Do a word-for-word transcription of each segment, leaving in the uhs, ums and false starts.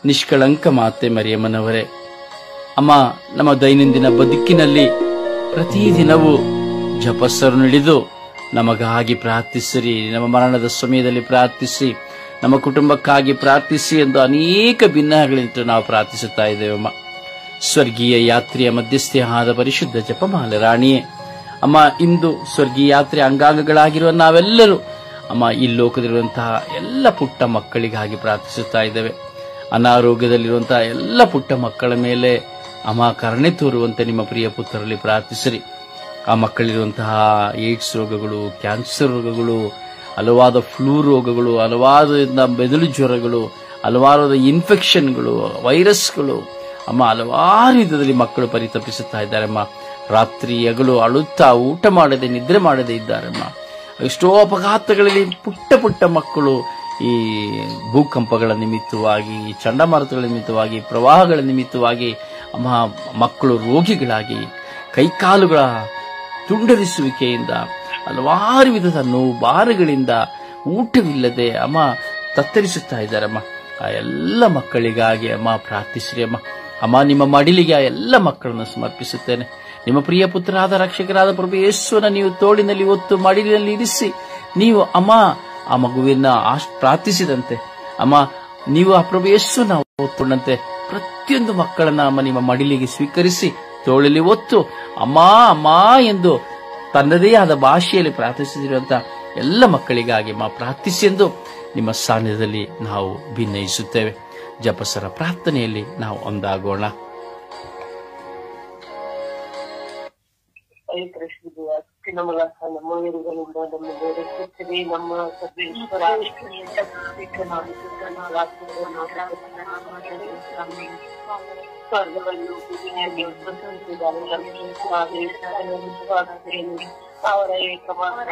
ನಿಷ್ಕಳಂಕ ಮಾತೆ ಮರಿಯಮ್ಮನವರೇ, ಅಮ್ಮ, ನಮ್ಮ ದೈನಂದಿನ ಬದುಕಿನಲ್ಲಿ ಪ್ರತಿದಿನವೂ ಜಪಸ್ಸರು ಹಿಡಿದು ನಮಗಾಗಿ ಪ್ರಾರ್ಥಿಸಿರಿ, ನಮ್ಮ ಮರಣದ ಸಮಯದಲ್ಲಿ ಪ್ರಾರ್ಥಿಸಿ, ನಮ್ಮ ಕುಟುಂಬಕ್ಕಾಗಿ ಪ್ರಾರ್ಥಿಸಿ ಎಂದು ಅನೇಕ ಭಿನ್ನಗಳಿಂದ ನಾವು ಪ್ರಾರ್ಥಿಸುತ್ತಾ ಇದ್ದೇವಮ್ಮ. ಸ್ವರ್ಗೀಯ ಯಾತ್ರೆಯ ಮಧ್ಯಸ್ಥೆ ಆದ ಪರಿಶುದ್ಧ ಜಪಮಾಲೆ ರಾಣಿಯೇ, ಅಮ್ಮ, ಇಂದು ಸ್ವರ್ಗೀಯ ಯಾತ್ರೆ ಅಂಗಾಂಗಗಳಾಗಿರುವ ನಾವೆಲ್ಲರೂ ಅಮ್ಮ ಈ ಲೋಕದಲ್ಲಿರುವಂತಹ ಎಲ್ಲ ಪುಟ್ಟ ಮಕ್ಕಳಿಗಾಗಿ ಪ್ರಾರ್ಥಿಸುತ್ತಾ ಇದ್ದೇವೆ. ಅನಾರೋಗ್ಯದಲ್ಲಿರುವಂತಹ ಎಲ್ಲ ಪುಟ್ಟ ಮಕ್ಕಳ ಮೇಲೆ ಅಮ್ಮ ಕರುಣೆ ತೋರುವಂತೆ ನಿಮ್ಮ ಪ್ರಿಯ ಪುತ್ರರಲ್ಲಿ ಪ್ರಾರ್ಥಿಸಿರಿ. ಆ ಮಕ್ಕಳಿರುವಂತಹ ಏಡ್ಸ್ ರೋಗಗಳು, ಕ್ಯಾನ್ಸರ್ ರೋಗಗಳು, ಹಲವಾದ ಫ್ಲೂ ರೋಗಗಳು, ಹಲವಾದ ಮೆದುಳು ಜ್ವರಗಳು, ಹಲವಾರು ಇನ್ಫೆಕ್ಷನ್ಗಳು, ವೈರಸ್ಗಳು ಅಮ್ಮ ಹಲವಾರು ವಿಧದಲ್ಲಿ ಮಕ್ಕಳು ಪರಿತಪಿಸುತ್ತಾ ಇದ್ದಾರಮ್ಮ. ರಾತ್ರಿ ಹಗಲು ಅಳುತ್ತಾ ಊಟ ಮಾಡದೆ ನಿದ್ರೆ ಮಾಡದೆ ಇದ್ದಾರಮ್ಮ. ಎಷ್ಟೋ ಅಪಘಾತಗಳಲ್ಲಿ ಪುಟ್ಟ ಪುಟ್ಟ ಮಕ್ಕಳು ಈ ಭೂಕಂಪಗಳ ನಿಮಿತ್ತವಾಗಿ, ಚಂಡಮಾರುತಗಳ ನಿಮಿತ್ತವಾಗಿ, ಪ್ರವಾಹಗಳ ನಿಮಿತ್ತವಾಗಿ ಅಮ್ಮ ಮಕ್ಕಳು ರೋಗಿಗಳಾಗಿ ಕೈಕಾಲುಗಳ ತುಂಡರಿಸುವಿಕೆಯಿಂದ ಹಲವಾರು ವಿಧದ ನೋವು ಬಾರಗಳಿಂದ ಊಟವಿಲ್ಲದೆ ಅಮ್ಮ ತತ್ತರಿಸುತ್ತಾ ಇದ್ದಾರಮ್ಮ. ಆ ಎಲ್ಲ ಮಕ್ಕಳಿಗಾಗಿ ಅಮ್ಮ ಪ್ರಾರ್ಥಿಸ್ರಿ ಅಮ್ಮ. ಅಮ್ಮ, ನಿಮ್ಮ ಮಡಿಲಿಗೆ ಆ ಎಲ್ಲ ಮಕ್ಕಳನ್ನು ಸಮರ್ಪಿಸುತ್ತೇನೆ. ನಿಮ್ಮ ಪ್ರಿಯ ಪುತ್ರರಾದ ರಕ್ಷಕರಾದ ಪ್ರಭು ಯೇಸುವನ್ನ ನೀವು ತೋಳಿನಲ್ಲಿ ಹೊತ್ತು ಮಡಿಲಿನಲ್ಲಿ ಇರಿಸಿ, ನೀವು ಅಮ್ಮ ಆ ಮಗುವಿನ ಪ್ರಾರ್ಥಿಸಿದಂತೆ ಅಮ್ಮ ನೀವು ಆ ಪ್ರಭು ಯೇಸುವನ್ನ ಹೊತ್ತುಕೊಂಡಂತೆ ಪ್ರತಿಯೊಂದು ಮಕ್ಕಳನ್ನ ಅಮ್ಮ ನಿಮ್ಮ ಮಡಿಲಿಗೆ ಸ್ವೀಕರಿಸಿ ತೋಳಲ್ಲಿ ಹೊತ್ತು ಅಮ್ಮ ಅಮ್ಮ ಎಂದು ತನ್ನದೇ ಆದ ಭಾಷೆಯಲ್ಲಿ ಪ್ರಾರ್ಥಿಸಿರುವಂತಹ ಎಲ್ಲ ಮಕ್ಕಳಿಗಾಗಿ ಅಮ್ಮ ಪ್ರಾರ್ಥಿಸಿ ಎಂದು ನಿಮ್ಮ ಸಾನ್ನಿಧ್ಯದಲ್ಲಿ ನಾವು ಭಿನ್ನಯಿಸುತ್ತೇವೆ. ಜಪಸರ ಪ್ರಾರ್ಥನೆಯಲ್ಲಿ ನಾವು ಒಂದಾಗೋಣ. ನಮ್ಮ ನಮ್ಮ ಏರುಗಳಿಂದ ನಮ್ಮನ್ನು ರಕ್ಷಿಸಿರಿ. ನಮ್ಮ ಸರ್ವೇಶ್ವರ ಸ್ವರ್ಗವನ್ನು ಭೂಮಿಯಾಗಿ ಅವರ ಏಕಮಾತ್ರ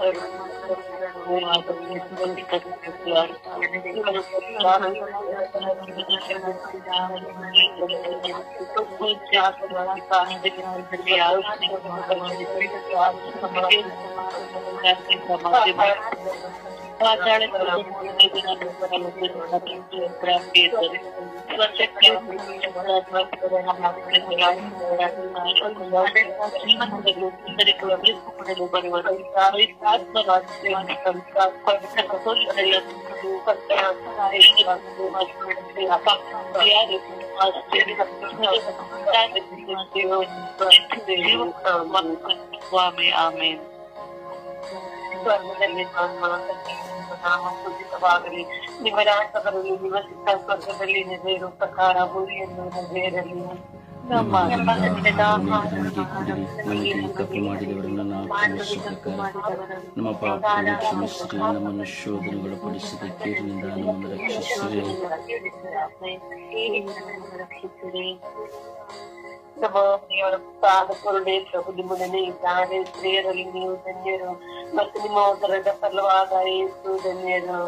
ಆಮೇನ್. ಸ್ವರ್ಗದಲ್ಲಿ ನಾಮ ಪೂಜಿತವಾಗಲಿ, ನಿಮ್ಮ ರಾಜ್ಯ ಬರಲಿ, ನಿಮ್ಮ ಚಿತ್ತ ಸ್ವರ್ಗದಲ್ಲಿ ನೆರವೇರುವ ಪ್ರಕಾರ ಭೂಮಿಯನ್ನು ನೆರವೇರಲಿ. ನಮ್ಮ ತಪ್ಪು ಮಾಡಿದವರನ್ನು ನಾವು ನಮ್ಮ ಪಾಪಗಳನ್ನು ಕ್ಷಮಿಸಿರಿ, ನಮ್ಮನ್ನು ಶೋಧನೆಗೊಳಪಡಿಸಿದ ಕೀರಿನಿಂದ ನಮ್ಮನ್ನು ರಕ್ಷಿಸಿರಿ. ನಮ್ಮ ದೇವರ ಪಾದ ಕರುಣೆ ಪ್ರಭು ನಿಮ್ಮೊಡನೆ ಇದ್ದಾರೆ. ಸ್ತ್ರೀಯರಲ್ಲಿ ನೀವು ಧನ್ಯರು ಮತ್ತು ನಿಮ್ಮ ಉದರದ ಫಲವಾದ ಯೇಸು ಧನ್ಯರು.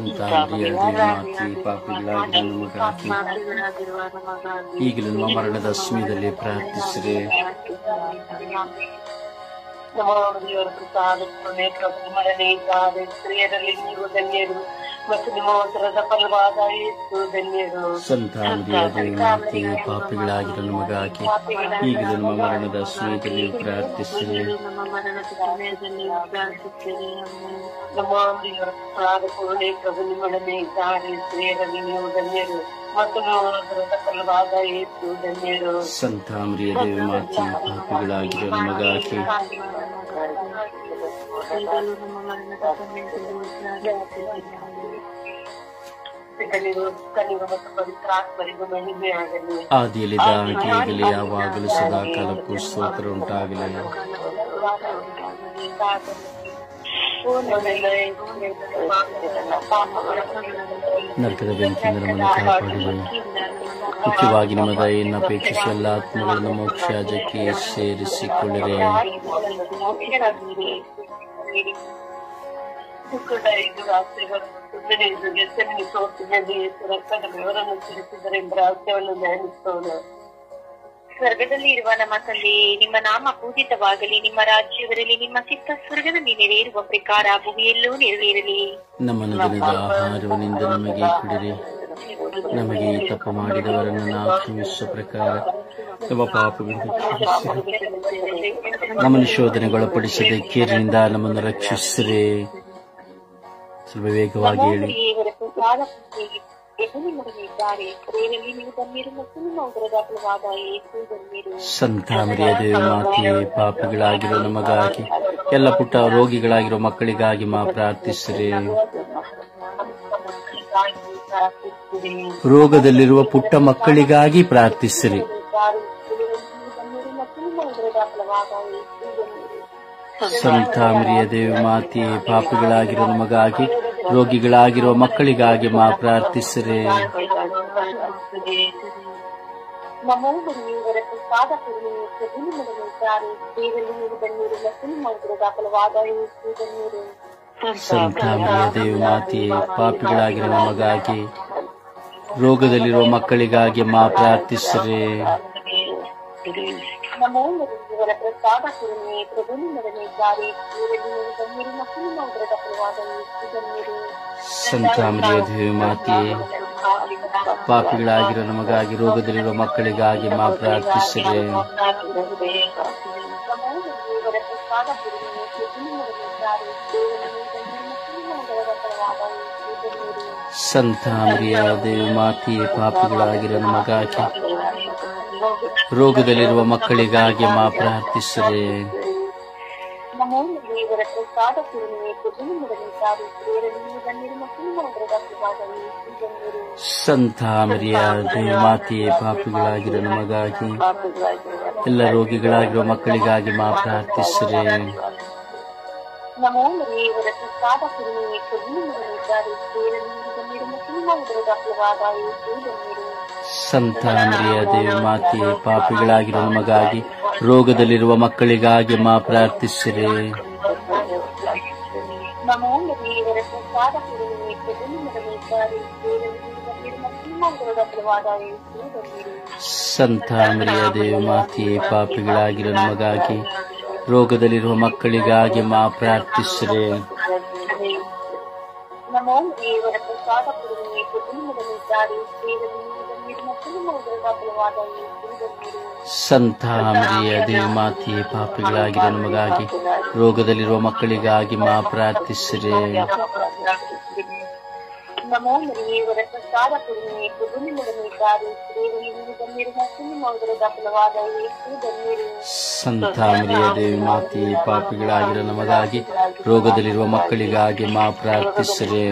ಈಗಲೂ ನಮ್ಮ ಮರಣದ ಸಮಯದಲ್ಲಿ ಪ್ರಾರ್ಥಿಸಿರಿ. ನಮ್ಮ ದೇವರ ಪಾದ ಕರುಣೆ ಪ್ರಭು ನಿಮ್ಮೊಡನೆ ಇದ್ದಾರೆ. ಸ್ತ್ರೀಯರಲ್ಲಿ ನೀವು ಧನ್ಯರು ಮತ್ತು ನಿಮ್ಮ ಉದರದ ಫಲವಾದ ಯೇಸು ಧನ್ಯರು. ಸಂತಾನದಿ ಪಾಪಿಗಳಾಗಿರೋ ನಮಗಾಗಿ ಈಗಲೂ ನಮ್ಮ ಮರಣದ ಸಮಯದಲ್ಲಿ ಪ್ರಾರ್ಥಿಸಿರಿ. ನಮ್ಮ ದೇವರ ಪಾದ ಕರುಣೆ ಪ್ರಭು ನಿಮ್ಮೊಡನೆ ಇದ್ದಾರೆ. ಸ್ತ್ರೀಯರಲ್ಲಿ ನೀವು ಧನ್ಯರು ಮತ್ತು ನಿಮ್ಮ ಉದರದ ಫಲವಾದ ಯೇಸು ಧನ್ಯರು. ಸಂತಾಮರಿಯ ದೇವಿ ಮಾತೆ ಪಾಪಿಗಳಾಗಿರೋ ನಮಗಾಗಿ ಆದಿಯಲ್ಲಿದ್ದ ಈಗಲೇ ಯಾವಾಗಲೂ ಸದಾ ಕಾಲಕ್ಕೂ ಸ್ತೋತ್ರ ಉಂಟಾಗಲಿ. ನರಕದ ಬೆಂಕಿಯಿಂದ ನಮ್ಮನ್ನು ಕಾಪಾಡಿದೆ. ಮುಖ್ಯವಾಗಿ ನಿಮ್ಮ ದಯೆಯನ್ನು ಅಪೇಕ್ಷಿಸಿ ಎಲ್ಲ ಆತ್ಮಗಳನ್ನು ಮೋಕ್ಷ ರಾಜ್ಯಕ್ಕೆ ಸೇರಿಸಿಕೊಳ್ಳಿರಿ. ದುಃಖದ ಐದು ರಾತ್ರಿಗಳು ಗೆಸೆಮನೆ ತೋರಿಸಿದಲ್ಲಿ ರಕ್ತದ ಬೆವರನ್ನು ಸುರಿಸಿದ್ದರಿಂದ ರಹಸ್ಯವನ್ನು ಧ್ಯಾನಿಸೋಣ. ಸ್ವರ್ಗದಲ್ಲಿ ಇರುವ ನಮ್ಮ ತಂದೆ, ನಿಮ್ಮ ನಾಮ ಪೂಜಿತವಾಗಲಿ, ನಿಮ್ಮ ರಾಜ್ಯ ಬರಲಿ, ನಿಮ್ಮ ಚಿತ್ತ ಸ್ವರ್ಗದಲ್ಲಿ ನೆರವೇರುವ ಪ್ರಕಾರ ಭೂಮಿಯಲ್ಲೂ ನೆರವೇರಲಿ. ನಮ್ಮ ದಿನದ ಆಹಾರವನ್ನಿಂದ ನಮಗೆ ಕೊಡಿರಿ, ನಮಗೆ ಈ ತಪ್ಪು ಮಾಡಿದವರನ್ನು ನಾವು ಕ್ಷಮಿಸುವ ಪ್ರಕಾರ ನಮ್ಮ ಪಾಪಗಳನ್ನು ಕ್ಷಮಿಸಿರಿ. ನಮ್ಮನ್ನು ಶೋಧನೆಗೊಳಪಡಿಸದೆ ಕೇರಿನಿಂದ ನಮ್ಮನ್ನು ರಕ್ಷಿಸಿರಿ. ಸ್ವಲ್ಪ ವೇಗವಾಗಿ ಹೇಳಿ. ಸಂತ ಮರಿಯ ದೇವಿ ಮಾತೆಯೇ, ಪಾಪಿಗಳಾಗಿರೋ ನಮಗಾಗಿ, ಎಲ್ಲ ಪುಟ್ಟ ರೋಗಿಗಳಾಗಿರೋ ಮಕ್ಕಳಿಗಾಗಿ ಮಾ ಪ್ರಾರ್ಥಿಸಿರಿ. ರೋಗದಲ್ಲಿರುವ ಪುಟ್ಟ ಮಕ್ಕಳಿಗಾಗಿ ಪ್ರಾರ್ಥಿಸಿರಿ. ಸಂತ ಮರಿಯ ದೇವಿ ಮಾತೆಯೇ, ಪಾಪಿಗಳಾಗಿರೋ ನಮಗಾಗಿ, ರೋಗಿಗಳಾಗಿರುವ ಮಕ್ಕಳಿಗಾಗಿ ಮಾ ಪ್ರಾರ್ಥಿಸಿರಿ. ಸಂತ ಮರಿಯ ದೇವಿ ಮಾತೆಯೇ, ಪಾಪಿಗಳಾಗಿರೋ ನಮಗಾಗಿ, ರೋಗದಲ್ಲಿರುವ ಮಕ್ಕಳಿಗಾಗಿ ಮಾ ಪ್ರಾರ್ಥಿಸಿರಿ. ಸಂತ ಮರಿಯ ದೇವಿ ಮಾತೆಯೇ, ಪಾಪಿಗಳಾಗಿರೋ ನಮಗಾಗಿ, ರೋಗದಲ್ಲಿರುವ ಮಕ್ಕಳಿಗಾಗಿ ಮಾ ಪ್ರಾರ್ಥಿಸಿರಿ. ಸಂತ ಮರಿಯ ದೇವಿ ಮಾತೆಯೇ, ಪಾಪಿಗಳಾಗಿರೋ ನಮಗಾಗಿ, ರೋಗದಲ್ಲಿರುವ ಮಕ್ಕಳಿಗಾಗಿ ಮಾ ಪ್ರಾರ್ಥಿಸಿರಿ. ಸಂತ ಮರಿಯ ದೇವಿ ಮಾತೆಯೇ, ಪಾಪಿಗಳಾಗಿರೋ ನಮಗಾಗಿ, ಎಲ್ಲ ರೋಗಿಗಳಾಗಿರುವ ಮಕ್ಕಳಿಗಾಗಿ ಮಾ ಪ್ರಾರ್ಥಿಸಿರಿ. ಸಂತ ಮರಿಯ ದೇವಿ ಮಾತೆಯೇ, ಪಾಪಿಗಳಾಗಿರೋ ನಮಗಾಗಿ, ರೋಗದಲ್ಲಿರುವ ಮಕ್ಕಳಿಗಾಗಿ ಮಾ ಪ್ರಾರ್ಥಿಸಿರಿ. ಸಂತ ಮರಿಯ ದೇವಿ ಮಾತೆಯೇ, ಪಾಪಿಗಳಾಗಿರೋ ನಮಗಾಗಿ, ರೋಗದಲ್ಲಿರುವ ಮಕ್ಕಳಿಗಾಗಿ ಮಾ ಪ್ರಾರ್ಥಿಸಿರಿ. ಸಂತ ಮರಿಯ ದೇವಿ ಮಾತೆಯೇ, ಪಾಪಿಗಳಾಗಿರೋ ನಮಗಾಗಿ, ರೋಗದಲ್ಲಿರುವ ಮಕ್ಕಳಿಗಾಗಿ ಮಾ ಪ್ರಾರ್ಥಿಸಿರಿ. ಸಂತ ಮರಿಯ ದೇವಿ ಮಾತೆಯೇ, ಪಾಪಿಗಳಾಗಿರೋ ನಮಗಾಗಿ, ರೋಗದಲ್ಲಿರುವ ಮಕ್ಕಳಿಗಾಗಿ ಮಾ ಪ್ರಾರ್ಥಿಸಿರಿ.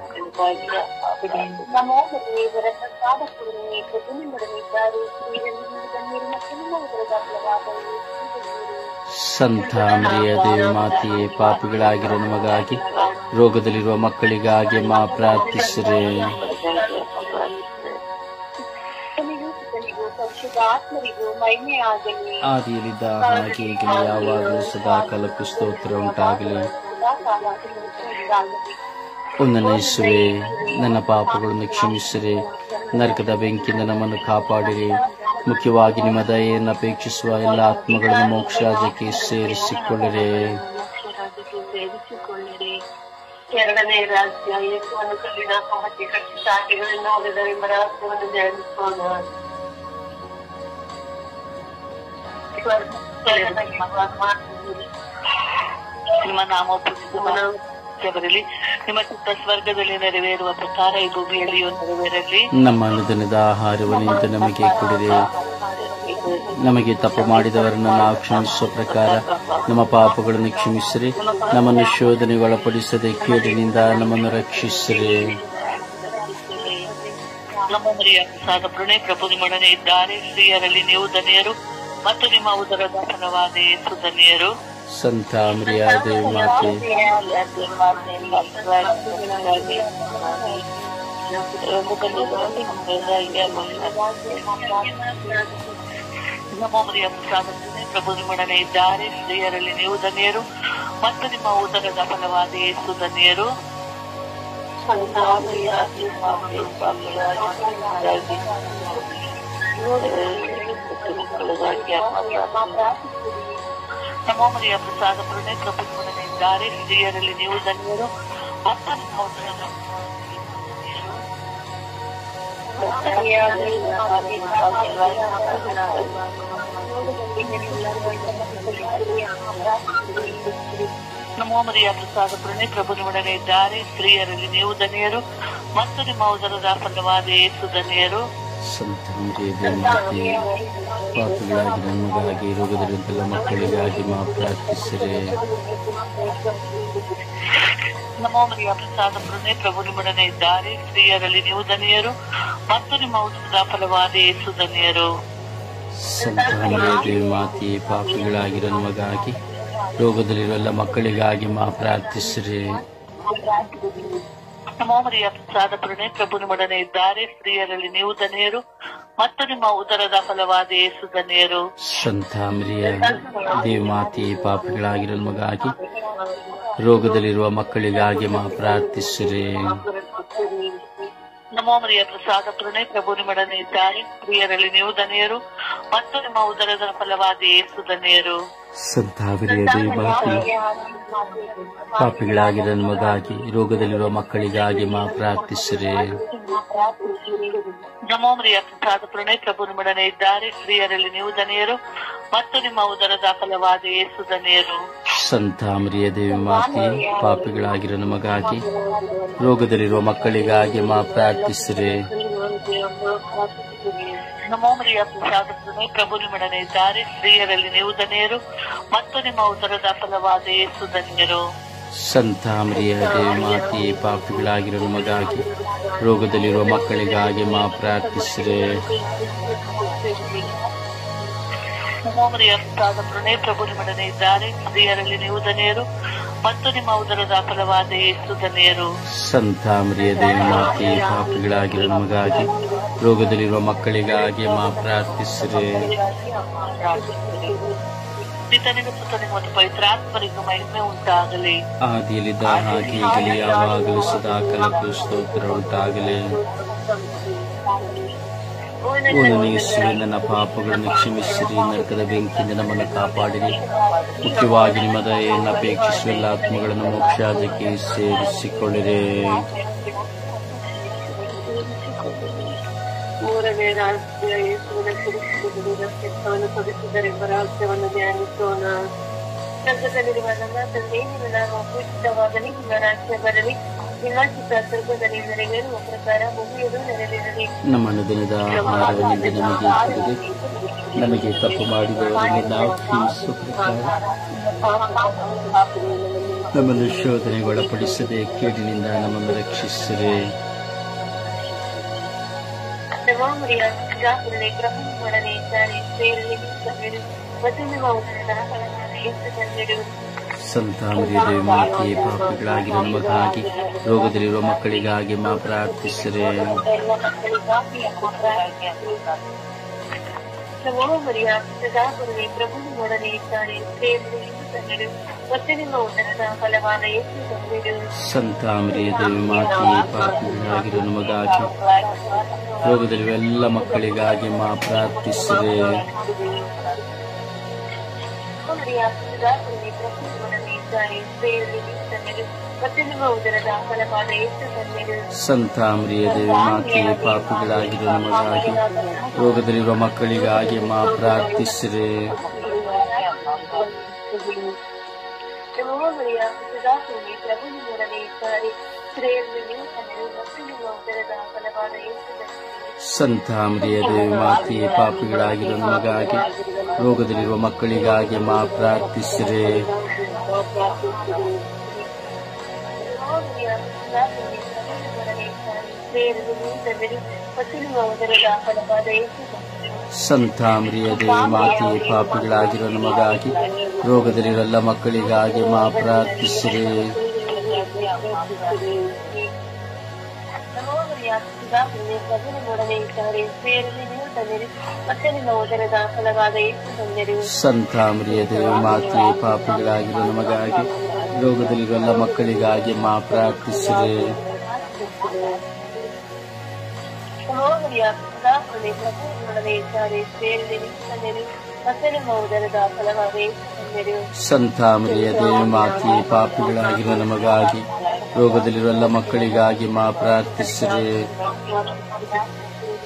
ಸಂತ ಮರಿಯ ದೇವಿ ಮಾತೆಯೇ, ಪಾಪಿಗಳಾಗಿರೋ ನಮಗಾಗಿ, ರೋಗದಲ್ಲಿರುವ ಮಕ್ಕಳಿಗಾಗಿ ಮಾ ಪ್ರಾರ್ಥಿಸಿರಿ. ಆದಿಯಲ್ಲಿದ್ದ ಹಾಗೆ ಈಗಲೂ ಯಾವಾಗಲೂ ಸದಾ ಕಾಲಕ್ಕೂ ಸ್ತೋತ್ರ ಉಂಟಾಗಲಿ. ಒಂದನೇ ಯೇಸುವೇ, ನನ್ನ ಪಾಪಗಳನ್ನು ಕ್ಷಮಿಸಿರಿ, ನರಕದ ಬೆಂಕಿಯಿಂದ ನಮ್ಮನ್ನು ಕಾಪಾಡಿರಿ, ಮುಖ್ಯವಾಗಿ ನಿಮ್ಮ ದಯೆಯನ್ನು ಅಪೇಕ್ಷಿಸುವ ಎಲ್ಲ ಆತ್ಮಗಳನ್ನು ಮೋಕ್ಷ ರಾಜ್ಯಕ್ಕೆ ಸೇರಿಸಿಕೊಳ್ಳಿರಿ. ಎರಡನೇ ರಾಜ್ಯ ಯೇಸುವನ್ನು ಕಲ್ಲಿನ ಕಂಬಕ್ಕೆ ಕಟ್ಟಿ ಸಾಕಿಗಳನ್ನು ಹೊಡೆದರೆಂಬ ರಹಸ್ಯವನ್ನು ಧ್ಯಾನಿಸೋಣ. ನಿಮ್ಮ ನಾಮ ಬರಲಿ, ನಿಮ್ಮ ಚಿತ್ತ ಸ್ವರ್ಗದಲ್ಲಿ ನೆರವೇರುವ ಪ್ರಕಾರ ಈ ಭೂಮಿಯಲ್ಲಿಯೂ ನೆರವೇರಲಿ. ನಮ್ಮ ಅನುದಿನದ ಆಹಾರವನ್ನು ನಮಗೆ ಕೊಡಿರಿ. ನಮಗೆ ತಪ್ಪು ಮಾಡಿದವರನ್ನು ನಾವು ಕ್ಷಮಿಸುವ ಪ್ರಕಾರ ನಮ್ಮ ಪಾಪಗಳನ್ನು ಕ್ಷಮಿಸಿರಿ. ನಮ್ಮನ್ನು ಶೋಧನೆಗೊಳಪಡಿಸದೆ ಕೇಡಿನಿಂದ ನಮ್ಮನ್ನು ರಕ್ಷಿಸಿರಿ. ನಮ್ಮ ಮರಿಯ ಪ್ರಸಾದ ಪ್ರಣಯ ಪ್ರಭು ನಿಮ್ಮೊಡನೆ ಇದ್ದಾರೆ. ಸ್ತ್ರೀಯರಲ್ಲಿ ನೀವು ಧನ್ಯರು ಮತ್ತು ನಿಮ್ಮ ಉದರದ ಫಲವಾದ ಯೇಸು ಧನ್ಯರು. ಸಂತ ಮರಿಯ ದೇವಿ ಮಾತೆ, ನಮ್ಮ ಮರಿಯ ಪ್ರಸಾದ ಪ್ರಭು ನಿಮ್ಮೊಡನೆ ಇದ್ದಾರೆ. ಸ್ತ್ರೀಯರಲ್ಲಿ ನೀವು ಧನ್ಯರು ಮತ್ತು ನಿಮ್ಮ ಉದರದ ಫಲವಾದ ಯೇಸು ಧನ್ಯರು. ನಮ್ಮ ಮರಿಯ ಪ್ರಸಾದ ಪ್ರಣಯ ಪ್ರಭು ನಿಮ್ಮೊಡನೆ ಇದ್ದಾರೆ. ಸ್ತ್ರೀಯರಲ್ಲಿ ನೀವು ಧನ್ಯರು ಮತ್ತು ನಿಮ್ಮ ಉದರದ ನಮೋ ಮರಿಯ ಪ್ರಸಾದ ಪೂರ್ಣೆ ಪ್ರಭು ನಿಮ್ಮೊಡನೆ ಇದ್ದಾರೆ, ಸ್ತ್ರೀಯರಲ್ಲಿ ನೀವು ಧನ್ಯರು ಮತ್ತು ನಿಮ್ಮ ಉದರದ ಫಲವಾದ ಯೇಸು ಧನ್ಯರು. ಪಾಪಿಗಳಾಗಿ ನಮಗಾಗಿ ರೋಗದಲ್ಲಿದ್ದ ಮಕ್ಕಳಿಗಾಗಿ ಮಾ ಪ್ರಾರ್ಥಿಸಿರೆ. ನಮೋ ಮರಿಯ ಪ್ರಸಾದ ಪೂರ್ಣೆ ಪ್ರಭು ನಿಮ್ಮೊಡನೆ ಇದ್ದಾರೆ, ಸ್ತ್ರೀಯರಲ್ಲಿ ನೀವು ಧನ್ಯರು ಮತ್ತು ನಿಮ್ಮ ಉದರದ ಫಲವಾದ ಯೇಸು ಧನ್ಯರು. ಸಂತಾನವೇ ದೇವಿ ಮಾತೆ, ಪಾಪಿಗಳಾಗಿರೋ ನಮಗಾಗಿ ರೋಗದಲ್ಲಿರುವ ಮಕ್ಕಳಿಗಾಗಿ ಮಾ ಪ್ರಾರ್ಥಿಸಿರೆ. ನಮೋ ಮರಿಯ ಪ್ರಸಾದ ಪೂರ್ಣೆ ಪ್ರಭು ನಿಮ್ಮೊಡನೆ ಇದ್ದಾರೆ, ಸ್ತ್ರೀಯರಲ್ಲಿ ನೀವು ಧನ್ಯರು ಮತ್ತು ನಿಮ್ಮ ಉದರದ ಫಲವಾದ ಯೇಸು ಧನ್ಯರು. ಸಂತಾಮರಿಯ ದೇವಿ ಮಾತೆ, ಪಾಪಿಗಳಾಗಿರೋ ನಮಗಾಗಿ ರೋಗದಲ್ಲಿರುವ ಮಕ್ಕಳಿಗಾಗಿ ಮಾ ಪ್ರಾರ್ಥಿಸಿರೆ. ನಮೋ ಮರಿಯ ಪ್ರಸಾದ ಪೂರ್ಣೆ ಪ್ರಭು ನಿಮ್ಮೊಡನೆ ಇದ್ದಾರೆ, ಸ್ತ್ರೀಯರಲ್ಲಿ ನೀವು ಧನ್ಯರು ಮತ್ತು ನಿಮ್ಮ ಉದರದ ಫಲವಾದ ಯೇಸು ಧನ್ಯರು. ಸಂತಾಮರಿಯ ದೇವಿ ಮಾತೆ, ಪಾಪಿಗಳಾಗಿರೋ ನಮಗಾಗಿ ರೋಗದಲ್ಲಿರುವ ಮಕ್ಕಳಿಗಾಗಿ ಮಾ ಪ್ರಾರ್ಥಿಸಿರೆ. ನಮೋ ಮರಿಯ ಪ್ರಸಾದ ಪೂರ್ಣೆ ಪ್ರಭು ನಿಮ್ಮೊಡನೆ ಇದ್ದಾರೆ, ಸ್ತ್ರೀಯರಲ್ಲಿ ನೀವು ಧನ್ಯರು ಮತ್ತು ನಿಮ್ಮ ಉದರದ ಫಲವಾದ ಯೇಸು ಧನ್ಯರು. ಸಂತಾಮರಿಯ ದೇವಿ ಮಾತೆ, ಪಾಪಿಗಳಾಗಿರೋ ನಮಗಾಗಿ ರೋಗದಲ್ಲಿರುವ ಮಕ್ಕಳಿಗಾಗಿ ಮಾ ಪ್ರಾರ್ಥಿಸಿರೆ. ನಮೋ ಮರಿಯ ಪ್ರಸಾದ ಪೂರ್ಣೆ ಪ್ರಭು ನಿಮ್ಮೊಡನೆ ಇದ್ದಾರೆ, ಸ್ತ್ರೀಯರಲ್ಲಿ ನೀವು ಧನ್ಯರು ಮತ್ತು ನಿಮ್ಮ ಉದರದ ಫಲವಾದ ಯೇಸು ಧನ್ಯರು. ಸಂತಾಮರಿಯ ದೇವಿ ಮಾತೆ, ಪಾಪಿಗಳಾಗಿರೋ ನಮಗಾಗಿ ರೋಗದಲ್ಲಿರುವ ಮಕ್ಕಳಿಗಾಗಿ ಮಾ ಪ್ರಾರ್ಥಿಸಿರೆ. ನಮೋ ಮರಿಯ ಪ್ರಸಾದ ಪೂರ್ಣೆ ಪ್ರಭು ನಿಮ್ಮೊಡನೆ ಇದ್ದಾರೆ, ಸ್ತ್ರೀಯರಲ್ಲಿ ನೀವು ಧನ್ಯರು ಮತ್ತು ನಿಮ್ಮ ಉದರದ ಫಲವಾದ ಯೇಸು ಧನ್ಯರು. ಸಂತಾಮರಿಯ ದೇವಿ ಮಾತೆ, ಪಾಪಿಗಳಾಗಿರೋ ನಮಗಾಗಿ ರೋಗದಲ್ಲಿರುವ ಮಕ್ಕಳಿಗಾಗಿ ಮಾ ಪ್ರಾರ್ಥಿಸಿರೆ. ನಿತನಿಗೂ ಸುತನಿಗೂ ಮತ್ತು ಪವಿತ್ರಾತ್ಮರಿಗೂ ಮಹಿಮೆ ಉಂಟಾಗಲಿ. ಆದಿಯಲ್ಲಿದ್ದ ಹಾಗೆ ಈಗಲೇ ಯಾವಾಗಲೂ ಸದಾ ಕಾಲಕ್ಕೂ ಸ್ತೋತ್ರ ಉಂಟಾಗಲಿ. ಓ ನನ್ನ ಯೇಸುವೆ, ನನ್ನ ಪಾಪಗಳನ್ನು ಕ್ಷಮಿಸಿರಿ, ನರಕದ ಬೆಂಕಿಯಿಂದ ನಮ್ಮನ್ನು ಕಾಪಾಡಿರಿ, ಮುಖ್ಯವಾಗಿ ನಿಮ್ಮ ದಯೆಯನ್ನು ಅಪೇಕ್ಷಿಸುವ ಎಲ್ಲ ಆತ್ಮಗಳನ್ನು ಮೋಕ್ಷಾದಕ್ಕೆ ಸೇರಿಸಿಕೊಳ್ಳಿರಿ. ಮೂರನೇ ರಾಜ್ಯ ಯೇಸುವಿನ ಕುರಿತು ರಕ್ತವನ್ನು ಕೊಡಿಸಿದರೆಂಬ ರಾಜ್ಯವನ್ನು ಧ್ಯಾನಿಸೋಣ. ಸ್ವರ್ಗದಲ್ಲಿರುವ ನನ್ನ ತಂದೆ, ನಿಮ್ಮ ನಾಮ ಪೂಜಿತವಾಗಲಿ, ನಿಮ್ಮ ರಾಜ್ಯ ಬರಲಿ, ನಿಮ್ಮ ಚಿತ್ತ ಸ್ವರ್ಗದಲ್ಲಿ ನೆರವೇರುವ ಪ್ರಕಾರ ಭೂಮಿಯಲ್ಲೂ ನೆರವೇರಲಿ. ನಮ್ಮ ಅನುದಿನದ ಆಹಾರವನ್ನಿಂದ ನಮಗೆ ಕೊಡಿರಿ, ನಮಗೆ ತಪ್ಪು ಮಾಡಿದವರನ್ನು ನಾವು ಕ್ಷಮಿಸುವ ಪ್ರಕಾರ ನಮ್ಮನ್ನು ಶೋಧನೆಗೆ ಒಳಪಡಿಸದೆ ಕೇಡಿನಿಂದ ನಮ್ಮನ್ನು ರಕ್ಷಿಸಿರಿ. ನಮೋ ಮರಿಯ ಪಿತಾಪುರನೇ ಪ್ರಭು ನಿಮ್ಮೊಡನೆ ಇದ್ದಾರೆ, ಸ್ತ್ರೀಯರಲ್ಲಿ ನೀವು ಧನ್ಯರು ಮತ್ತು ನಿಮ್ಮ ಉದರದ ಫಲವಾದ ಯೇಸು ಧನ್ಯರು. ಸಂತಾಮರಿಯ ದೇವಿ ಮಾತೆ, ಪಾಪಿಗಳಾಗಿರೋ ನಮಗಾಗಿ ರೋಗದಲ್ಲಿರುವ ಮಕ್ಕಳಿಗಾಗಿ ಮಾ ಪ್ರಾರ್ಥಿಸಿರೆ. ನಮೋ ಮರಿಯ ಪಿತಾಪುರನೇ ಪ್ರಭು ನಿಮ್ಮೊಡನೆ ಇದ್ದಾರೆ, ಸ್ತ್ರೀಯರಲ್ಲಿ ನೀವು ಧನ್ಯರು ಮತ್ತು ನಿಮ್ಮ ಉದರದ ಫಲವಾದ ಯೇಸು ಧನ್ಯರು. ಸಂತಾಮರಿಯ ದೇವಿ ಮಾತೆ, ಪಾಪಿಗಳಾಗಿರೋ ನಮಗಾಗಿ ರೋಗದಲ್ಲಿರುವ ಎಲ್ಲ ಮಕ್ಕಳಿಗಾಗಿ ಮಾ ಪ್ರಾರ್ಥಿಸಿರೆ. ಸಂತಾಮರಿಯ ದೇವಿ ಮಾತೆ, ಪಾಪಿಗಳಾಗಿರೋ ನಮಗಾಗಿ ರೋಗದಲ್ಲಿರುವ ಮಕ್ಕಳಿಗಾಗಿ ಮಾ ಪ್ರಾರ್ಥಿಸಿರೆ. ಸಂತಾಮರಿಯ ದೇವಿ ಮಾತೆ, ಪಾಪಿಗಳಾಗಿರೋ ನಮಗಾಗಿ ರೋಗದಲ್ಲಿರುವ ಮಕ್ಕಳಿಗಾಗಿ ಮಾ ಪ್ರಾರ್ಥಿಸಿರೆ. ಸಂತಾಮರಿಯ ದೇವಿ ಮಾತೆ, ಪಾಪಿಗಳಾಗಿರೋ ನಮಗಾಗಿ ರೋಗದಲ್ಲಿರುವ ಮಕ್ಕಳಿಗಾಗಿ ಮಾ ಪ್ರಾರ್ಥಿಸಿರೆ. ಸಂತಾಮರಿಯ ದೇವಿ ಮಾತೆ, ಪಾಪಿಗಳಾಗಿರೋ ನಮಗಾಗಿ ರೋಗದಲ್ಲಿರುವ ಮಕ್ಕಳಿಗಾಗಿ ಮಾ ಪ್ರಾರ್ಥಿಸಿರೆ. ಸಂತಾಮರಿಯ ದೇವಿ ಮಾತೆ, ಪಾಪಿಗಳಾಗಿರೋ ನಮಗಾಗಿ ರೋಗದಲ್ಲಿರುವ ಮಕ್ಕಳಿಗಾಗಿ ಮಾ ಪ್ರಾರ್ಥಿಸಿರೆ.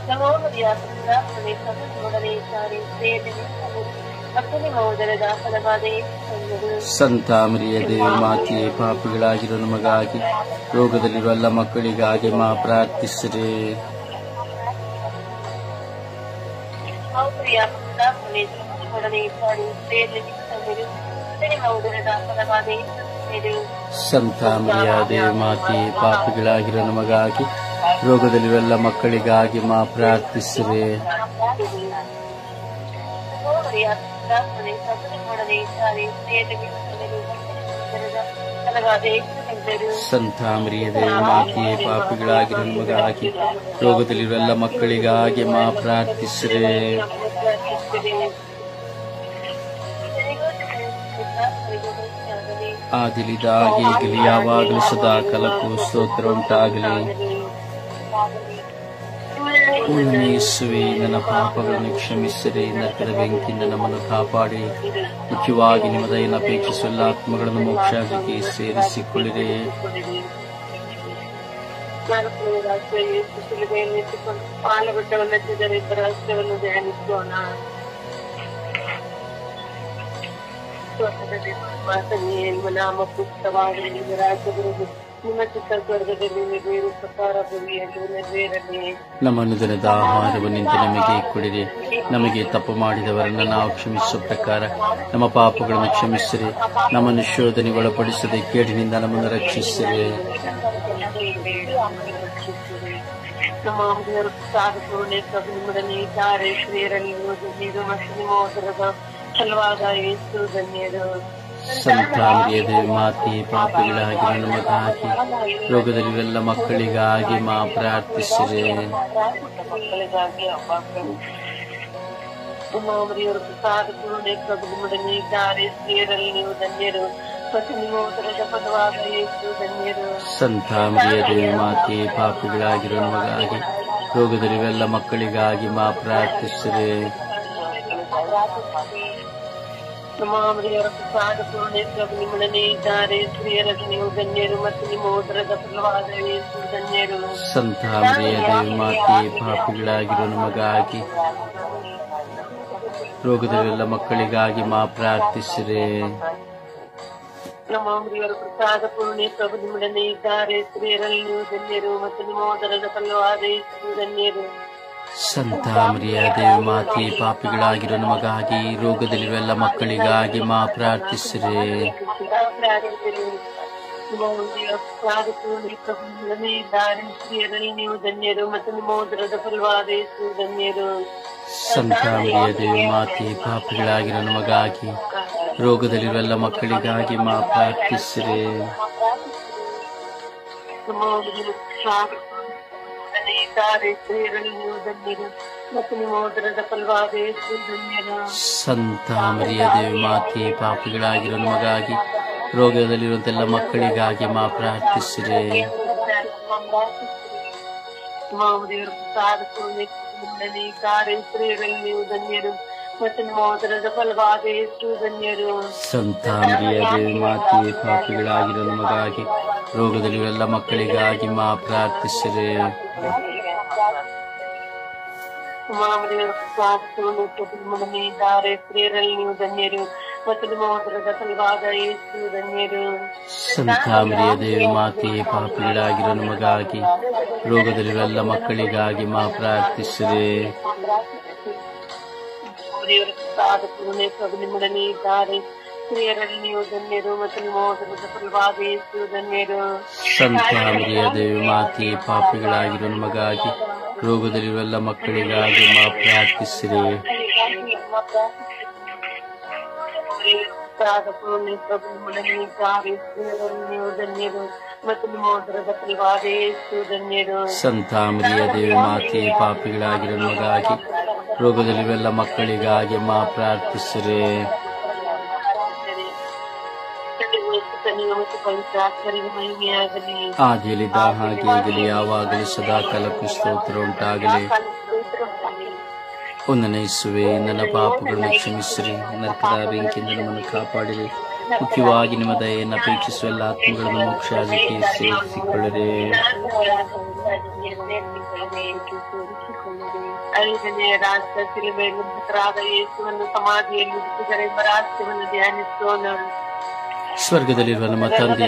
ನಮೋಮರಿಯ ಪ್ರಾರ್ಥನೆ ಸದನೊಡನೆ ಸಾರಿ ಸೇವೆ ಮತ್ತು ನಿಮ್ಮ ಉದರದ ಫಲವಾದ ಯೇಸುವನ್ನು ಸಂತ ಮರಿಯ ದೇವ ಮಾತೆಯೇ ಪಾಪಿಗಳಾಗಿರೋ ನಮಗಾಗಿ ರೋಗದಲ್ಲಿರುವ ಎಲ್ಲ ಮಕ್ಕಳಿಗಾಗಿ ಮಾ ಪ್ರಾರ್ಥಿಸಿರಿ. ನಮೋಮರಿಯ ಪ್ರಾರ್ಥನೆ ಸದನೊಡನೆ ಸಾರಿ ಸೇವೆ ಮತ್ತು ನಿಮ್ಮ ಉದರದ ಫಲವಾದ ಯೇಸುವನ್ನು ಸಂತ ಮರಿಯ ದೇವ ಮಾತೆಯೇ ಪಾಪಿಗಳಾಗಿರೋ ನಮಗಾಗಿ ರೋಗದಲ್ಲಿರುವ ಎಲ್ಲ ಮಕ್ಕಳಿಗಾಗಿ ಮಾ ಪ್ರಾರ್ಥಿಸಿರಿ. ಪ್ರಾರ್ಥನೆ ಸದನೊಡನೆ ಸಾರಿ ಸೇವೆ ಸಂತ ಮರಿಯ ದೇವ ಮಾತೆಯೇ ಪಾಪಿಗಳಾಗಿರೋ ನಮಗಾಗಿ ರೋಗದಲ್ಲಿರುವ ಎಲ್ಲ ಮಕ್ಕಳಿಗಾಗಿ ಮಾ ಪ್ರಾರ್ಥಿಸಿರಿ. ಆದಿಲಿದಾಗಿ ಈಗಲೂ ಯಾವಾಗಲೂ ಸದಾ ಕಾಲಕ್ಕೂ ಸ್ತೋತ್ರ ಉಂಟಾಗಲಿ. ಯೇಸುವೆ, ನನ್ನ ಪಾಪಗಳನ್ನು ಕ್ಷಮಿಸಿರಿ, ನರಕದ ಬೆಂಕಿಯಿಂದ ನಮ್ಮನ್ನು ಕಾಪಾಡಿ, ಮುಖ್ಯವಾಗಿ ನಿಮ್ಮ ದಯೆಯನ್ನು ಅಪೇಕ್ಷಿಸುವ ಎಲ್ಲ ಆತ್ಮಗಳನ್ನು ಮೋಕ್ಷಕ್ಕೆ ಸೇರಿಸಿಕೊಳ್ಳಿರಿ. ಪಾಲುಗೊಟ್ಟವನ್ನ ಧ್ಯಾನಿಸೋಣ. ನಾಮ ಪುಸ್ತಕವಾಗಲಿ ನಿಮ್ಮ ರಾಜ್ಯದಲ್ಲಿ ನಿಮ್ಮ ಚಿತ್ತ ಸ್ವರ್ಗದಲ್ಲಿ ನೆರವೇರು ಪ್ರಕಾರ ಭೂಮಿಯಲ್ಲೂ ನೆರವೇರಲಿ. ನಮ್ಮ ಅನುದಿನದ ಆಹಾರವನ್ನಿಂದ ನಮಗೆ ಕೊಡಿರಿ. ನಮಗೆ ತಪ್ಪು ಮಾಡಿದವರನ್ನು ನಾವು ಕ್ಷಮಿಸುವ ಪ್ರಕಾರ ನಮ್ಮ ಪಾಪಗಳನ್ನು ಕ್ಷಮಿಸಿರಿ. ನಮ್ಮನ್ನು ಶೋಧನೆಗೆ ಒಳಪಡಿಸದೆ ಕೇಡಿನಿಂದ ನಮ್ಮನ್ನು ರಕ್ಷಿಸಿರಿ. ನಮ್ಮ ದೇವರ ಸಾಧನೆ ಪ್ರಭು ನಿಮ್ಮೊಡನೆ ಇದ್ದಾರೆ. ಶ್ರೀಯರಲ್ಲಿ ನೀರು ಮತ್ತು ನಿಮ್ಮ ಉದರದ ಫಲವಾದ ಯೇಸು ಧನ್ಯರು. ಸಂತ ಮರಿಯ ದೇವ ಮಾತೆಯೇ ಪಾಪಿಗಳಾಗಿರೋ ನಮಗಾಗಿ ರೋಗದಲ್ಲಿವೆಲ್ಲ ಮಕ್ಕಳಿಗಾಗಿ ಮಾ ಪ್ರಾರ್ಥಿಸಿರಿ. ಉಮಾಮರಿಯವರು ಪ್ರಸಾದ ಪೂರ್ಣೆ ಪ್ರಭು ನಿಮ್ಮೊಡನೆ ಇದ್ದಾರೆ. ಸ್ತ್ರೀಯರಲ್ಲಿ ನೀವು ಧನ್ಯರು ಮತ್ತು ನಿಮ್ಮ ಉದರದ ಫಲವಾದ ಯೇಸು ಧನ್ಯರು. ಸಂತ ಮರಿಯ ದೇವ ಮಾತೆಯೇ ಪಾಪಿಗಳಾಗಿರೋ ನಮಗಾಗಿ ರೋಗದಲ್ಲಿವೆಲ್ಲ ಮಕ್ಕಳಿಗಾಗಿ ಮಾ ಪ್ರಾರ್ಥಿಸಿರಿ. ನಮಾಮರಿಯವರ ಪ್ರಸಾದ ಪೂರ್ಣೆ ಪ್ರಭು ನಿಮ್ಮೊಡನೆ ಇದ್ದಾರೆ. ಸ್ತ್ರೀಯರಲ್ಲಿ ನೀವು ಧನ್ಯರು ಮತ್ತು ನಿಮ್ಮ ಉದರದ ಫಲವಾದ ಯೇಸು ಧನ್ಯರು. ಸಂತ ಮರಿಯ ದೇವ ಮಾತೆಯೇ ಪಾಪಿಗಳಾಗಿರೋ ನಮಗಾಗಿ ರೋಗದಲ್ಲಿವೆಲ್ಲ ಮಕ್ಕಳಿಗಾಗಿ ಮಾ ಪ್ರಾರ್ಥಿಸಿರಿ. ನಮಾಮರಿಯವರ ಪ್ರಸಾದ ಪೂರ್ಣೆ ಪ್ರಭು ನಿಮ್ಮೊಡನೆ ಇದ್ದಾರೆ. ಸ್ತ್ರೀಯರಲ್ಲಿ ನೀವು ಧನ್ಯರು ಮತ್ತು ನಿಮ್ಮ ಉದರದ ಫಲವಾದ ಯೇಸು ಧನ್ಯರು. ಸಂತ ಮರಿಯ ದೇವ ಮಾತೆಯೇ ಪಾಪಿಗಳಾಗಿರೋ ನಮಗಾಗಿ ರೋಗದಲ್ಲಿರುವ ಮಕ್ಕಳಿಗಾಗಿ ಮಾ ಪ್ರಾರ್ಥಿಸಿರಿ. ಸ್ತ್ರೀಯರಲ್ಲಿ ನೀವು ಧನ್ಯರು ಮತ್ತು ನಿಮ್ಮ ಉದರದ ಫಲವಾದ ಯೇಸು ಧನ್ಯರು. ಸಂತ ಮರಿಯ ದೇವ ಮಾತೆಯೇ ಪಾಪಿಗಳಾಗಿರೋ ನಮಗಾಗಿ ರೋಗದಲ್ಲಿರುವ ಮಕ್ಕಳಿಗಾಗಿ ಮಾ ಪ್ರಾರ್ಥಿಸಿರಿ. ಸ್ತ್ರೀಯರಲ್ಲಿ ನೀವು ಧನ್ಯರು ಮತ್ತು ನಿಮ್ಮ ಉದರದ ಫಲವಾದ ಯೇಸು ಧನ್ಯರು. ಸಂತ ಮರಿಯ ದೇವ ಮಾತೆಯೇ ಪಾಪಿಗಳಾಗಿರೋ ನಮಗಾಗಿ ರೋಗದಲ್ಲಿರುವಂತೆಲ್ಲ ಮಕ್ಕಳಿಗಾಗಿ ಮಾ ಪ್ರಾರ್ಥಿಸಿರಿ. ಮಾಮೂಲಿಯವರು ಪ್ರಸಾದ ಪೂರ್ಣೆ ಇದ್ದಾರೆ. ಸ್ತ್ರೀಯರಲ್ಲಿ ನೀವು ಧನ್ಯರು ಮತ್ತು ನಿಮ್ಮ ಉದರದ ಫಲವಾದ ಯೇಸು ಧನ್ಯರು. ಸಂತ ಮರಿಯ ದೇವ ಮಾತೆಯೇ ಪಾಪಿಗಳಾಗಿರೋ ನಮಗಾಗಿ ರೋಗದಲ್ಲಿರುವ ಮಕ್ಕಳಿಗಾಗಿ ಮಾ ಪ್ರಾರ್ಥಿಸಿರಿ. ಮಾಮೂಲಿಯವರು ಪ್ರಸಾದ ಪೂರ್ಣೆ ನಿಮ್ಮೊಡನೆ ಇದ್ದಾರೆ. ಸ್ತ್ರೀಯರಲ್ಲಿ ನೀವು ಧನ್ಯರು ಮತ್ತು ನಿಮ್ಮ ಉದರದ ಫಲವಾದ ಯೇಸು ಧನ್ಯರು. ಸಂತ ಮರಿಯ ದೇವ ಮಾತೆಯೇ ಪಾಪಿಗಳಾಗಿರೋ ನಮಗಾಗಿ ರೋಗದಲ್ಲಿರುವ ಮಕ್ಕಳಿಗಾಗಿ ಮಾ ಪ್ರಾರ್ಥಿಸಿರಿ. ಪ್ರಸಾದ ಪೂರ್ಣೆ ಪ್ರಭು ನಿಮ್ಮೊಡನೆ ಇದ್ದಾರೆ. ಸ್ತ್ರೀಯರಲ್ಲಿ ನೀವು ಧನ್ಯರು ಮತ್ತು ನಿಮ್ಮ ಉದರದ ಫಲವಾದ ಯೇಸು ಧನ್ಯರು. ಸಂತ ಮರಿಯ ದೇವ ಮಾತೆಯೇ ಪಾಪಿಗಳಾಗಿರೋ ನಮಗಾಗಿ ರೋಗದಲ್ಲಿರುವ ಮಕ್ಕಳಿಗಾಗಿ ಮಾ ಪ್ರಾರ್ಥಿಸಿರಿ. ಪ್ರಸಾದ ಪೂರ್ಣೆ ಪ್ರಭು ನಿಮ್ಮೊಡನೆ ಇದ್ದಾರೆ. ಸ್ತ್ರೀಯರಲ್ಲಿ ನೀವು ಧನ್ಯರು ಮತ್ತು ನಿಮ್ಮ ಉದರದ ಫಲವಾದ ಯೇಸು ಧನ್ಯರು. ಸಂತ ಮರಿಯ ದೇವ ಮಾತೆಯೇ ಪಾಪಿಗಳಾಗಿರೋ ನಮಗಾಗಿ ರೋಗದಲ್ಲಿರುವ ಮಕ್ಕಳಿಗಾಗಿ ಮಾ ಪ್ರಾರ್ಥಿಸಿರಿ. ಆದಿಯಲ್ಲಿದ್ದ ಹಾಗೆ ಈಗಲೂ ಯಾವಾಗಲೂ ಸದಾ ಕಾಲಕ್ಕೂ ಸ್ತೋತ್ರ ಉಂಟಾಗಲಿ. ಒಂದನೇ ಯೇಸುವೆ, ನನ್ನ ಪಾಪಗಳನ್ನು ಕ್ಷಮಿಸಿರಿ, ನರಕದ ಬೆಂಕಿಯಿಂದ ನಮ್ಮನ್ನು ಕಾಪಾಡಿರಿ, ಮುಖ್ಯವಾಗಿ ನಿಮ್ಮ ದಯೆಯನ್ನು ಅಪೇಕ್ಷಿಸುವ ಎಲ್ಲ ಆತ್ಮಗಳನ್ನು ಮೋಕ್ಷಕ್ಕೆ ಸೇರಿಸಿಕೊಳ್ಳಿರಿ. ಐದನೇ ರಾಷ್ಟ್ರ ಸಿಲುಬೆಯಲ್ಲಿ ಮೃತರಾದ ಯೇಸುವನ್ನು ಸಮಾಧಿಯಲ್ಲಿ ಇರಿಸಿದರೆ ಎಂಬ ರಹಸ್ಯವನ್ನು ಧ್ಯಾನಿಸೋಣ. ಸ್ವರ್ಗದಲ್ಲಿರುವ ನಮ್ಮ ತಂದೆ,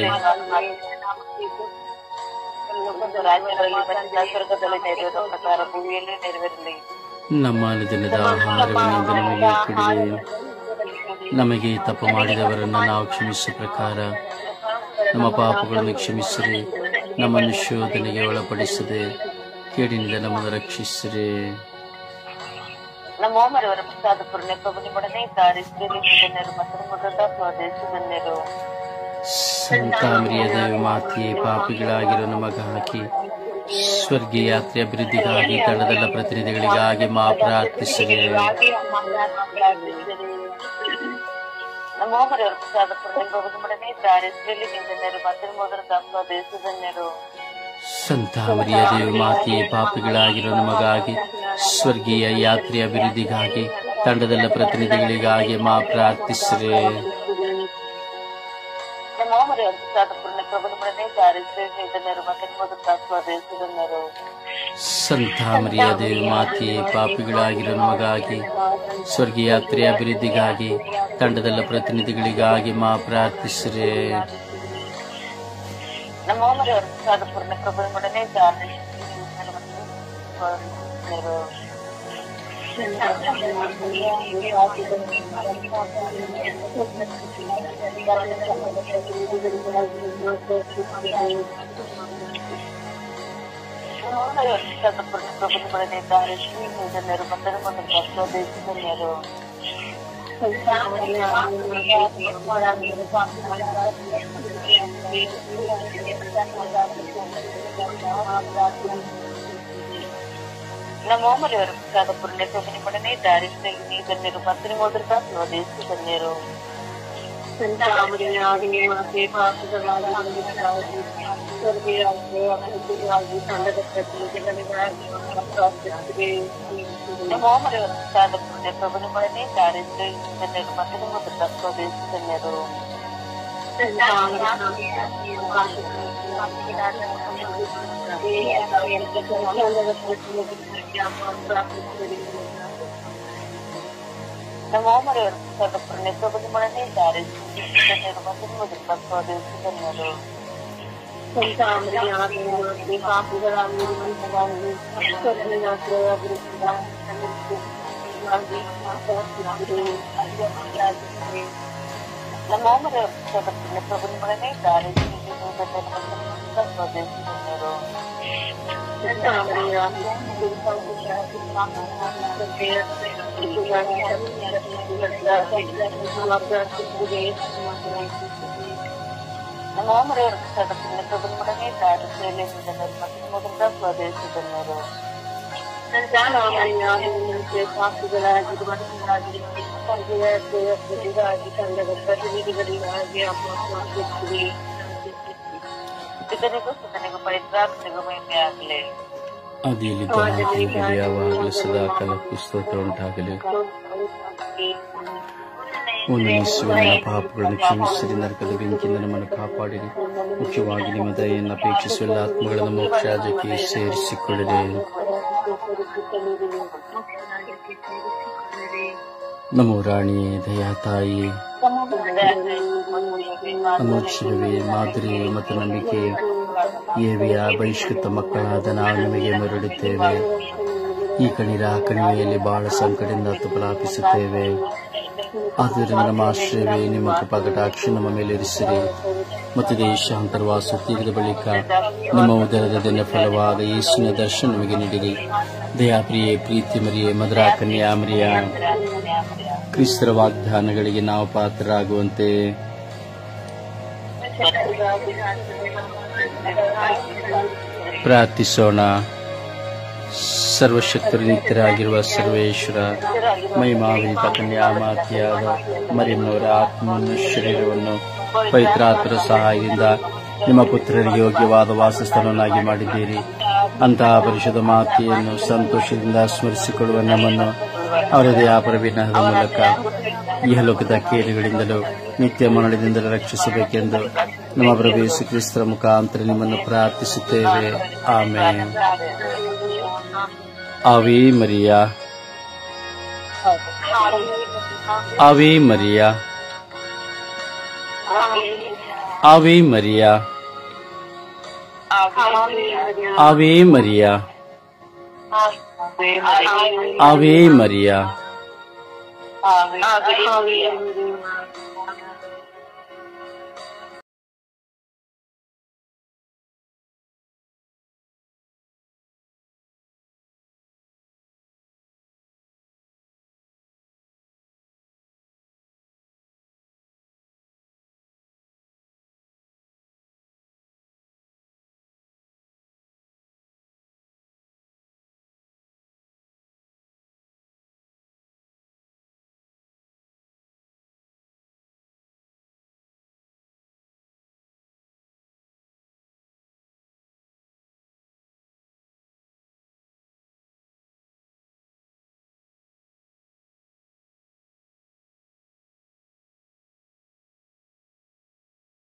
ಸ್ವರ್ಗದಲ್ಲಿ ನೆರವೇರುವ ಪ್ರಕಾರ ಭೂಮಿಯಲ್ಲಿ ನೆರವೇರಲಿ. ನಮ್ಮ ಅನುದಿನದ ಆಹಾರವನ್ನು ಇಂದು ನಮಗೆ ಕೊಡಿರಿ. ನಮಗೆ ತಪ್ಪು ಮಾಡಿದವರನ್ನು ನಾವು ಕ್ಷಮಿಸುವ ಪ್ರಕಾರ ನಮ್ಮ ಪಾಪಗಳನ್ನು ಕ್ಷಮಿಸಿರಿ. ನಮ್ಮನ್ನು ಶೋಧನೆಗೆ ಒಳಪಡಿಸದೆ ಕೇಡಿನಿಂದ ನಮ್ಮನ್ನು ರಕ್ಷಿಸಿರಿ. ನಮ್ಮ ಮರವರ ಪ್ರಸಾದ ಪುಣ್ಯ ಪ್ರಭು ನಿಮ್ಮೊಡನೆ ಇದ್ದಾರೆ. ಸ್ತ್ರೀಯರು ಮತ್ತು ಮೊದಲ ಸ್ವದೇಶದನ್ಯರು. ಸಂತ ಮರಿಯ ದೇವಿ ಮಾತೆಯೇ, ಪಾಪಿಗಳಾಗಿರೋ ನಮಗಾಗಿ ಸ್ವರ್ಗೀಯ ಯಾತ್ರೆ ಅಭಿವೃದ್ಧಿಗಾಗಿ ತಂಡದ ಪ್ರತಿನಿಧಿಗಳಿಗಾಗಿ ಮಾ ಪ್ರಾರ್ಥಿಸಿರಿ. ನಮ್ಮ ಮರವರ ಪ್ರಸಾದ ಪುಣ್ಯ ಪ್ರಭು ನಿಮ್ಮೊಡನೆ ಇದ್ದಾರೆ. ಸ್ತ್ರೀಯರು ಮತ್ತು ಮೊದಲ ಸ್ವದೇಶದನ್ಯರು. ಸಂತ ಮರಿಯ ದೇವಿ ಮಾತೆಯೇ, ಪಾಪಿಗಳಾಗಿರೋ ನಮಗಾಗಿ ಸ್ವರ್ಗೀಯ ಯಾತ್ರೆ ಅಭಿವೃದ್ಧಿಗಾಗಿ ತಂಡದ ಪ್ರತಿನಿಧಿಗಳಿಗಾಗಿ ಮಾ ಪ್ರಾರ್ಥಿಸಿರಿ. ನಮ್ಮ ಮರವರ ಪ್ರಸಾದ ಪುಣ್ಯ ಪ್ರಭು ನಿಮ್ಮೊಡನೆ ಇದ್ದಾರೆ. ಸ್ತ್ರೀಯರು ಮತ್ತು ಮೊದಲ ಸ್ವದೇಶದನ್ಯರು. ಸಂತ ಮರಿಯ ದೇವಿ ಮಾತೆಯೇ, ಪಾಪಿಗಳಾಗಿರೋ ನಮಗಾಗಿ ಸ್ವರ್ಗೀಯ ಯಾತ್ರೆ ಅಭಿವೃದ್ಧಿಗಾಗಿ ತಂಡದ ಪ್ರತಿನಿಧಿಗಳಿಗಾಗಿ ಮಾ ಪ್ರಾರ್ಥಿಸಿರಿ. ನಮ್ಮ ಮರವರ ಪ್ರಸಾದ ಪುಣ್ಯ ಪ್ರಭು ನಿಮ್ಮೊಡನೆ ಇದ್ದಾರೆ. ಶ್ರೀಧನ್ಯರು ಮತ್ತು ಮೊದಲ ಸ್ವದೇಶದನ್ಯರು. ನಮ್ಮ ಮರವರ ಪ್ರಸಾದ ಪುಣ್ಯ ಪ್ರಭು ನಿಮ್ಮೊಡನೆ ಇದ್ದಾರೆ. ಶ್ರೀಧನ್ಯರು ಮತ್ತು ಮೊದಲ ಸ್ವದೇಶದನ್ಯರು. ನಮ್ಮ ಮರವರ ಪ್ರಸಾದ ಪುಣ್ಯ ಪ್ರಭು ನಿಮ್ಮೊಡನೆ ಇದ್ದಾರೆ. ಶ್ರೀಧನ್ಯರು ಮತ್ತು ಮೊದಲ ಸ್ವದೇಶದನ್ಯರು. ನಮ್ಮ ಮರವರ ಪ್ರಸಾದ ಪುಣ್ಯ ಪ್ರಭು ನಿಮ್ಮೊಡನೆ ಇದ್ದಾರೆ. ಶ್ರೀಧನ್ಯರು ಮತ್ತು ಮೊದಲ ಸ್ವದೇಶದನ್ಯರು. ನಮ್ಮ ಮರವರ ಪ್ರಸಾದ ಪುಣ್ಯ ಪ್ರಭು ನಿಮ್ಮೊಡನೆ ಇದ್ದಾರೆ. ಸ್ವದೇಶದನ್ಯರು. ನಮ್ಮ ಮರವರ ಪ್ರಸಾದ ಪುಣ್ಯ ಪ್ರಭು ನಿಮ್ಮೊಡನೆ ಇದ್ದಾರೆ. ಶ್ರೀಧನ್ಯರು ಮತ್ತು ಮೊದಲ ಸ್ವದೇಶದನ್ಯರು. ಇದನಿಗೂ ಸುತನಿಗೂ ಪವಿತ್ರಾತ್ಮನಿಗೂ ಮಹಿಮೆ ಆಗಲಿ. ಆದಿಯಲ್ಲಿದ್ದ ಹಾಗೆ ಯಾವಾಗಲೂ ಸದಾ ಕಾಲಕ್ಕೂ ಸ್ತೋತ್ರ ಉಂಟಾಗಲಿ. ಒಂದು ನಿಶ್ಚಯ ಪಾಪಗಳನ್ನು ಕ್ಷಮಿಸಿರಿ, ನರಕದ ಬೆಂಕಿಯಿಂದ ನಮ್ಮನ್ನು ಕಾಪಾಡಿರಿ. ಮುಖ್ಯವಾಗಿ ನಿಮ್ಮ ದಯೆಯನ್ನು ಅಪೇಕ್ಷಿಸುವ ಎಲ್ಲ ಆತ್ಮಗಳನ್ನು ಮೋಕ್ಷ ರಾಜ್ಯಕ್ಕೆ ಸೇರಿಸಿಕೊಳ್ಳಿರಿ. ನಮೋ ರಾಣಿಯೇ, ದಯಾ ತಾಯಿ, ಅಮೋಕ್ಷವೇ, ಮಾದರಿ ಮತ್ತು ನಂಬಿಕೆ ಏವಿಯ ಬಹಿಷ್ಕೃತ ಮಕ್ಕಳಾದ ನಾವು ನಿಮಗೆ ಮರಳುತ್ತೇವೆ. ಈ ಕಣಿರ ಕಣಿವೆಯಲ್ಲಿ ಬಹಳ ಸಂಕಟದಿಂದ ತುಪಲಾಪಿಸುತ್ತೇವೆ. ಆದ್ದರಿಂದ ನಮ್ಮ ಆಶ್ರಯವೇ, ನಿಮ್ಮ ಕೃಪಾ ಕಟಾಕ್ಷ ನಮ್ಮ ಮೇಲೆ ಇರಿಸಿರಿ. ಮತ್ತು ದೇಶಾಂತರವಾಸ ತೀರಿದ ಬಳಿಕ ನಿಮ್ಮ ಉದರದ ದಿನ ಫಲವಾದ ಯೇಸುವಿನ ದರ್ಶನ ನಮಗೆ ನೀಡಿರಿ. ದಯಾಪ್ರಿಯೆ, ಪ್ರೀತಿ ಮರಿಯೇ, ಮಧುರಾ ಕನ್ಯಾ ಮರಿಯ, ಕ್ರಿಸ್ತರ ವಾಗ್ದಾನಗಳಿಗೆ ನಾವು ಪಾತ್ರರಾಗುವಂತೆ ಪ್ರಾರ್ಥಿಸೋಣ. ಸರ್ವಶಕ್ತರು ನಿತ್ಯರಾಗಿರುವ ಸರ್ವೇಶ್ವರ, ಮಹಿಮಾವಿತ ಕನ್ಯಾ ಮಾತೆಯಾದ ಮರಿಯಮ್ಮನವರ ಆತ್ಮವನ್ನು ಶರೀರವನ್ನು ಪವಿತ್ರಾತ್ಮರ ಸಹಾಯದಿಂದ ನಿಮ್ಮ ಪುತ್ರರಿಗೆ ಯೋಗ್ಯವಾದ ವಾಸಸ್ಥಾನವನ್ನಾಗಿ ಮಾಡಿದ್ದೀರಿ. ಅಂತಹ ಪರಿಶುದ್ಧ ಮಾತೆಯನ್ನು ಸಂತೋಷದಿಂದ ಸ್ಮರಿಸಿಕೊಳ್ಳುವ ನಮ್ಮನ್ನು ಅವರ ದಯಾಪರ ವಿನಯದ ಮೂಲಕ ಇಹಲೋಕದ ಕೇಡುಗಳಿಂದಲೂ ನಿತ್ಯ ಮರಣದಿಂದಲೂ ರಕ್ಷಿಸಬೇಕೆಂದು ನಮ್ಮ ಪ್ರಭು ಯೇಸು ಕ್ರಿಸ್ತರ ಮುಖಾಂತರ ನಿಮ್ಮನ್ನು ಪ್ರಾರ್ಥಿಸುತ್ತೇವೆ. Amen. Ave Maria, Ave Maria, Ave Maria, Ave Maria, Ave Maria,